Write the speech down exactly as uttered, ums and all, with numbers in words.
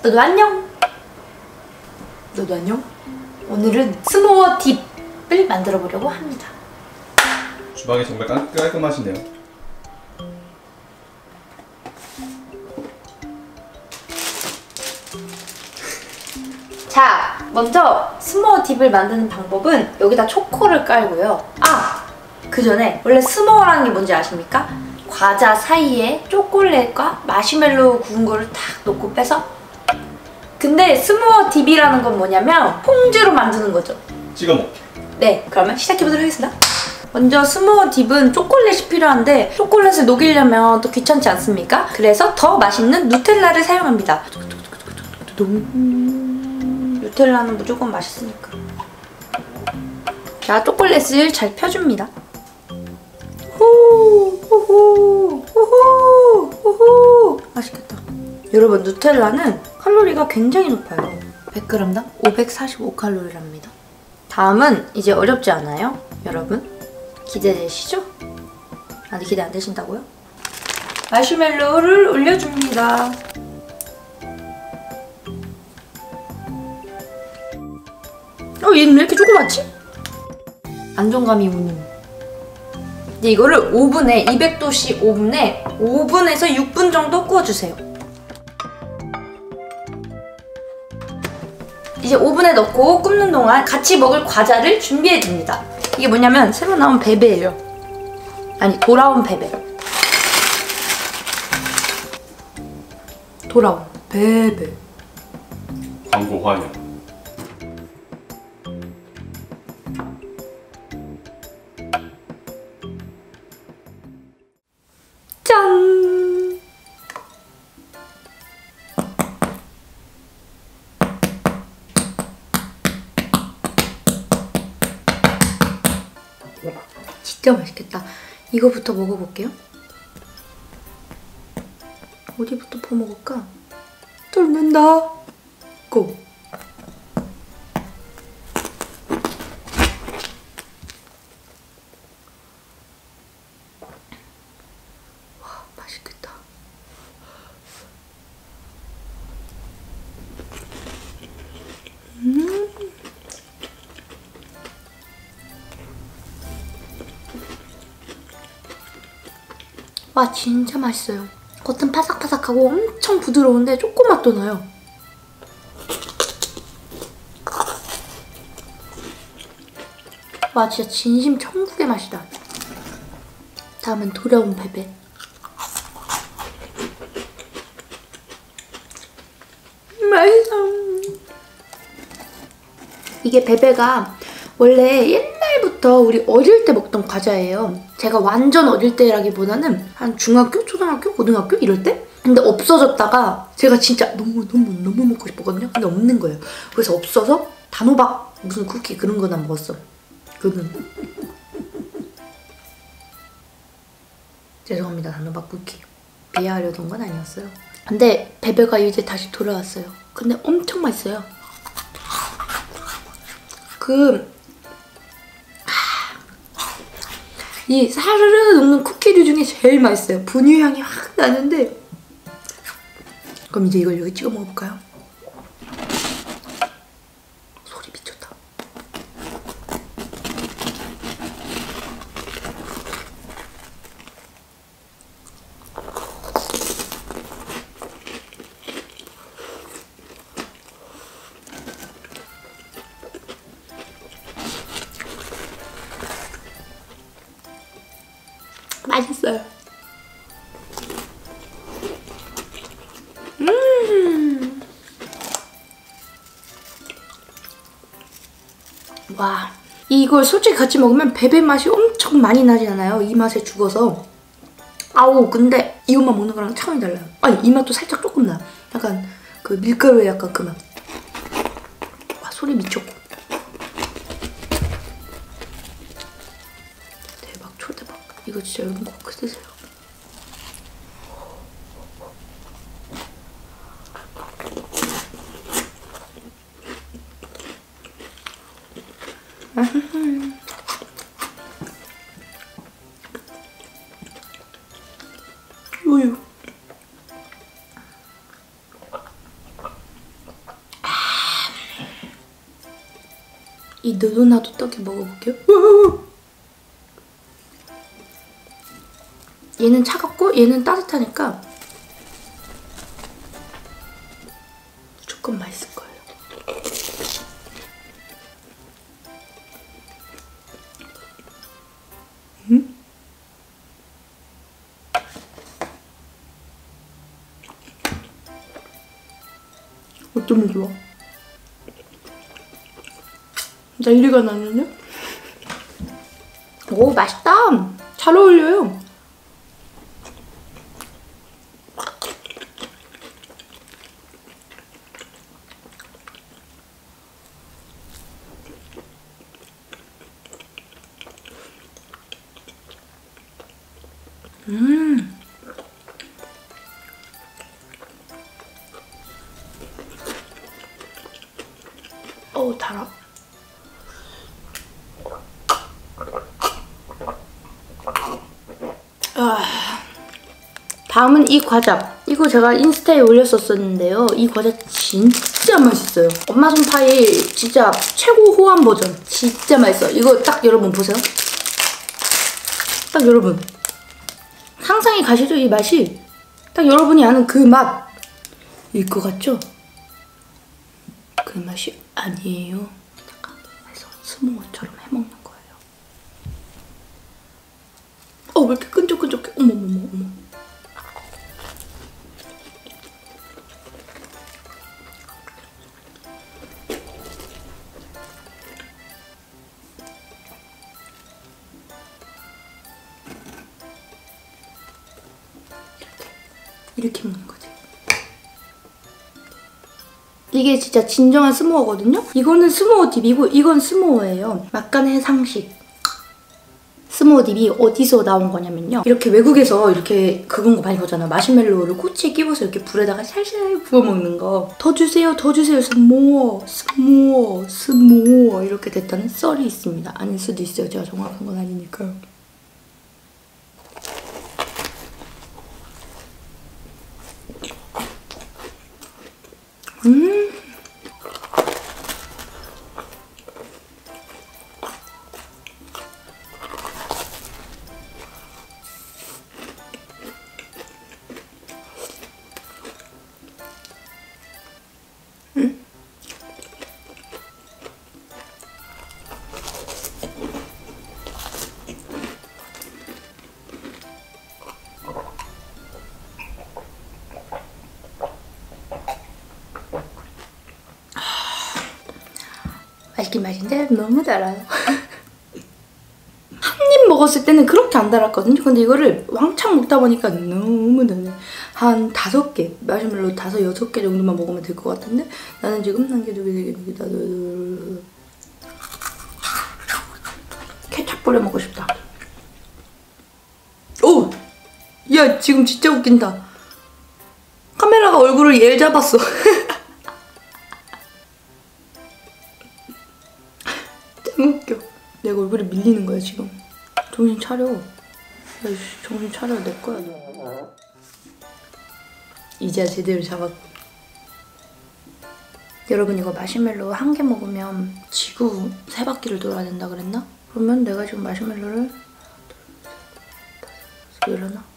너도 안녕! 너도 안녕? 오늘은 스모어 딥을 만들어 보려고 합니다. 주방이 정말 깔, 깔끔하시네요. 자, 먼저 스모어 딥을 만드는 방법은 여기다 초코를 깔고요. 아! 그 전에 원래 스모어라는 게 뭔지 아십니까? 과자 사이에 초콜릿과 마시멜로 구운 거를 탁 놓고 빼서. 근데 스모어 딥이라는 건 뭐냐면 퐁듀로 만드는 거죠. 찍어 먹기. 네, 그러면 시작해보도록 하겠습니다. 먼저 스모어 딥은 초콜릿이 필요한데 초콜릿을 녹이려면 또 귀찮지 않습니까? 그래서 더 맛있는 누텔라를 사용합니다. 누텔라는 무조건 맛있으니까. 자, 초콜릿을 잘 펴줍니다. 후, 후후, 후후, 후후. 맛있겠다. 여러분, 누텔라는 칼로리가 굉장히 높아요. 백 그램당 오백사십오 칼로리랍니다. 다음은 이제 어렵지 않아요? 여러분? 기대되시죠? 아직 기대 안 되신다고요? 마시멜로우를 올려줍니다. 어, 얘는 왜 이렇게 조그맣지? 안정감이 오는. 이제 이거를 오븐에 이백 도씨 오븐에 오 분에서 육 분 정도 구워주세요. 이제 오븐에 넣고 굽는 동안 같이 먹을 과자를 준비해줍니다. 이게 뭐냐면 새로 나온 베베예요. 아니, 돌아온 베베. 돌아온 베베. 광고 환영. 짠! 진짜 맛있겠다. 이거부터 먹어볼게요. 어디부터 퍼먹을까? 뚫는다. 고! 와, 맛있겠다. 음. 와, 진짜 맛있어요. 겉은 바삭바삭하고 엄청 부드러운데 초코맛도 나요. 와, 진짜 진심 천국의 맛이다. 다음은 돌아온 베베. 맛있어. 이게 베베가 원래 옛날부터 우리 어릴 때 먹던 과자예요. 제가 완전 어릴 때라기보다는 한 중학교, 초등학교, 고등학교 이럴 때? 근데 없어졌다가 제가 진짜 너무 너무 너무 먹고 싶었거든요. 근데 없는 거예요. 그래서 없어서 단호박 무슨 쿠키 그런 거나 먹었어. 그는 죄송합니다. 단호박 쿠키 비하하려던 건 아니었어요. 근데 베베가 이제 다시 돌아왔어요. 근데 엄청 맛있어요. 그 이 사르르 녹는 쿠키류 중에 제일 맛있어요. 분유 향이 확 나는데. 그럼 이제 이걸 여기 찍어 먹어볼까요? 소리 미쳤다. 맛있어요. 음. 와, 이걸 솔직히 같이 먹으면 베베 맛이 엄청 많이 나지 않아요? 이 맛에 죽어서. 아우, 근데 이것만 먹는 거랑 차원이 달라요. 아니, 이 맛도 살짝 조금 나. 약간 그 밀가루의 약간 그 맛. 와, 소리 미쳤고. 대박, 초대박. 이거 진짜 여러분 꼭 드세요. 우유. 이 느도나도 떡이 먹어볼게요. 우와! 얘는 차갑고 얘는 따뜻하니까 조금 맛있을 거예요. 음? 어쩌면 좋아. 난리가 났는데? 오, 맛있다. 잘 어울려요. 음. 어우, 달아. 아, 다음은 이 과자. 이거 제가 인스타에 올렸었었는데요. 이 과자 진짜 맛있어요. 엄마 손 파일 진짜 최고 호환 버전. 진짜 맛있어. 이거 딱 여러분 보세요. 딱 여러분. 상상이 가시죠? 이 맛이. 딱 여러분이 아는 그 맛일 것 같죠? 그 맛이 아니에요. 약간 해서 스모어처럼 해먹는 거예요. 어, 왜 이렇게 끈적끈적해? 어머머머, 어머. 이렇게 먹는 거지. 이게 진짜 진정한 스모어거든요? 이거는 스모어 딥이고 이건 스모어예요. 막간의 상식. 스모어 딥이 어디서 나온 거냐면요. 이렇게 외국에서 이렇게 그런 거 많이 보잖아요. 마시멜로우를 꼬치에 끼워서 이렇게 불에다가 샬샬 부어 먹는 거. 더 주세요, 더 주세요. 스모어, 스모어, 스모어 이렇게 됐다는 썰이 있습니다. 아닐 수도 있어요. 제가 정확한 건 아니니까요. 음. 음. 맛있긴 맛있는데 너무 달아요. 한 입 먹었을 때는 그렇게 안 달았거든요. 근데 이거를 왕창 먹다 보니까 너무 달아요. 한 다섯 개, 마시멜로 다섯, 여섯 개 정도만 먹으면 될 것 같은데 나는 지금 한 개, 두 개, 세 개, 네 개, 다섯... 케찹 뿌려 먹고 싶다. 오! 야, 지금 진짜 웃긴다. 카메라가 얼굴을 얘 잡았어. 너무 웃겨. 내가 얼굴에 밀리는 거야 지금. 정신 차려. 야, 정신 차려. 내 거야. 이제야 제대로 잡았고. 여러분 이거 마시멜로 한 개 먹으면 지구 세 바퀴를 돌아야 된다 그랬나? 그러면 내가 지금 마시멜로를 열어놔.